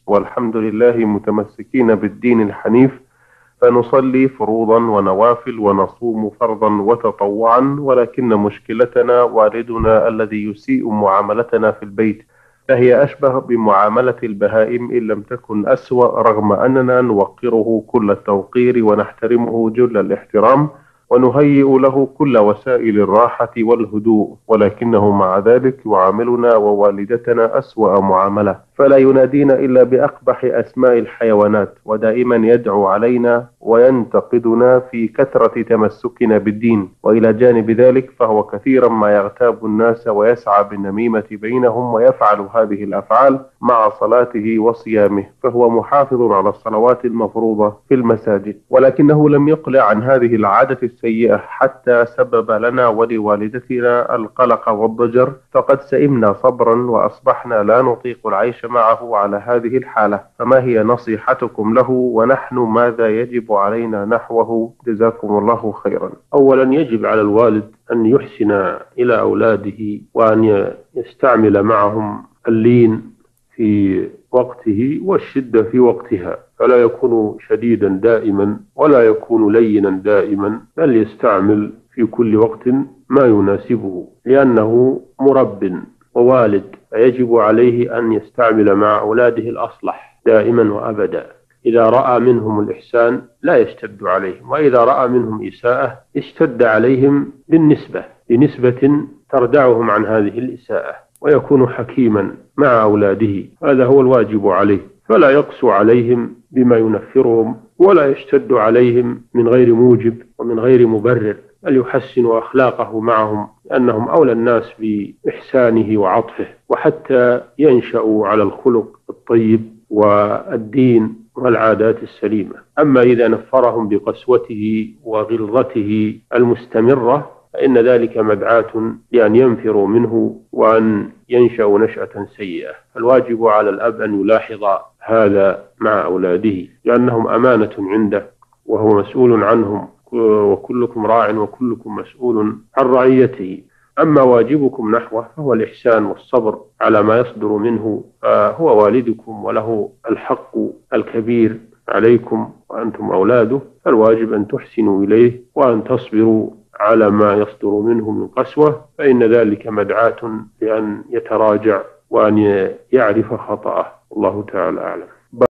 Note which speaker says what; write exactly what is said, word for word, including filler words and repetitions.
Speaker 1: والحمد لله متمسكين بالدين الحنيف، فنصلي فروضا ونوافل ونصوم فرضا وتطوعا، ولكن مشكلتنا والدنا الذي يسيء معاملتنا في البيت، فهي أشبه بمعاملة البهائم إن لم تكن أسوأ، رغم أننا نوقره كل التوقير ونحترمه جل الاحترام ونهيئ له كل وسائل الراحة والهدوء، ولكنه مع ذلك يعاملنا ووالدتنا أسوأ معاملة، فلا ينادينا إلا بأقبح أسماء الحيوانات، ودائما يدعو علينا وينتقدنا في كثرة تمسكنا بالدين. وإلى جانب ذلك فهو كثيرا ما يغتاب الناس ويسعى بالنميمة بينهم، ويفعل هذه الأفعال مع صلاته وصيامه، فهو محافظ على الصلوات المفروضة في المساجد، ولكنه لم يقلع عن هذه العادة السيئة حتى سبب لنا ولوالدتنا القلق والضجر، فقد سئمنا صبرا وأصبحنا لا نطيق العيش معه على هذه الحالة. فما هي نصيحتكم له، ونحن ماذا يجب علينا نحوه؟ جزاكم الله خيرا.
Speaker 2: أولا، يجب على الوالد أن يحسن إلى أولاده وأن يستعمل معهم اللين في وقته والشدة في وقتها، فلا يكون شديدا دائما ولا يكون لينا دائما، بل يستعمل في كل وقت ما يناسبه، لأنه مرب ووالد، فيجب عليه أن يستعمل مع أولاده الأصلح دائما وأبدا. إذا رأى منهم الإحسان لا يشتد عليهم، وإذا رأى منهم إساءة اشتد عليهم بالنسبة بنسبة تردعهم عن هذه الإساءة، ويكون حكيما مع أولاده. هذا هو الواجب عليه، فلا يقسو عليهم بما ينفرهم، ولا يشتد عليهم من غير موجب ومن غير مبرر، بل يحسن أخلاقه معهم، لأنهم أولى الناس بإحسانه وعطفه، وحتى ينشأوا على الخلق الطيب والدين والعادات السليمة. أما إذا نفرهم بقسوته وغلظته المستمرة فإن ذلك مدعاة لأن ينفروا منه وأن ينشأوا نشأة سيئة. الواجب على الأب أن يلاحظ هذا مع أولاده، لأنهم أمانة عنده وهو مسؤول عنهم، وكلكم راع وكلكم مسؤول عن رعيته. أما واجبكم نحوه فهو الإحسان والصبر على ما يصدر منه، فهو والدكم وله الحق الكبير عليكم وأنتم أولاده، فالواجب أن تحسنوا إليه وأن تصبروا على ما يصدر منه من قسوة، فإن ذلك مدعاة لأن يتراجع وأن يعرف خطأه. الله تعالى أعلم.